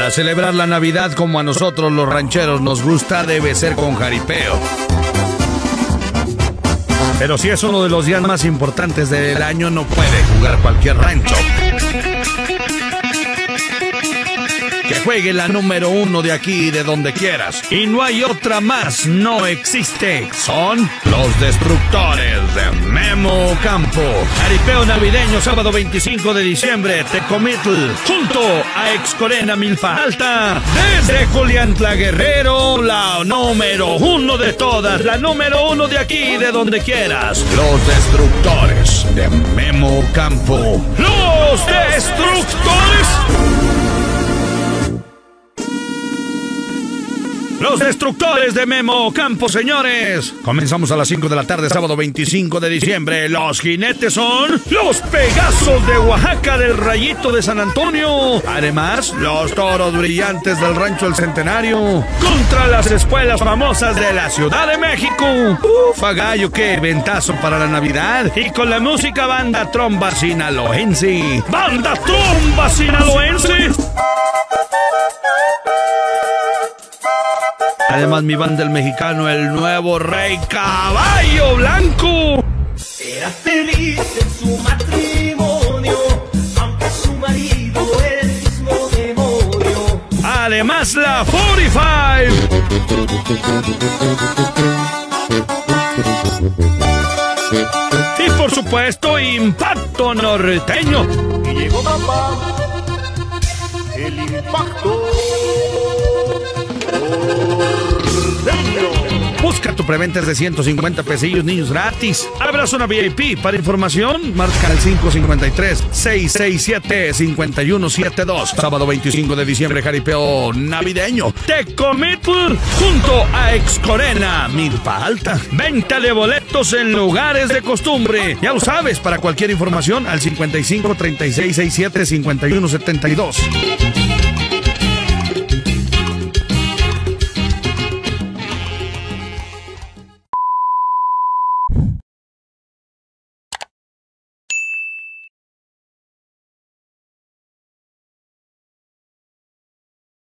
Para celebrar la Navidad como a nosotros los rancheros nos gusta, debe ser con jaripeo. Pero si es uno de los días más importantes del año, no puede jugar cualquier rancho. Que juegue la número 1 de aquí, de donde quieras. Y no hay otra más, no existe. Son los Destructores de Memo Campo. Jaripeo navideño, sábado 25 de diciembre, Tecomitl, junto a Excorena Milpa Alta. Desde Juliantla Guerrero, la número 1 de todas, la número 1 de aquí, de donde quieras. Los Destructores de Memo Campo. ¡Los Destructores! Los Destructores de Memo Campo, señores. Comenzamos a las 5 de la tarde, sábado 25 de diciembre. Los jinetes son los Pegasos de Oaxaca, del Rayito de San Antonio. Además, los Toros Brillantes del Rancho El Centenario contra las escuelas famosas de la Ciudad de México. ¡Ufa, gallo! ¡Qué eventazo para la Navidad! Y con la música Banda Tromba Sinaloense. ¡Banda Tromba Sinaloense! Además, mi banda el mexicano, el nuevo Rey Caballo Blanco. Era feliz en su matrimonio, aunque su marido era el mismo demonio. Además, la 45. Y por supuesto, Impacto Norteño. Y llegó papá, el Impacto. Busca tu preventa de 150 pesillos, niños gratis. Habrá zona VIP. Para información, marca el 553-667-5172. Sábado 25 de diciembre, jaripeo navideño. Tecomitl, junto a Excorena Milpa Alta. Venta de boletos en lugares de costumbre. Ya lo sabes, para cualquier información, al 55-3667-5172.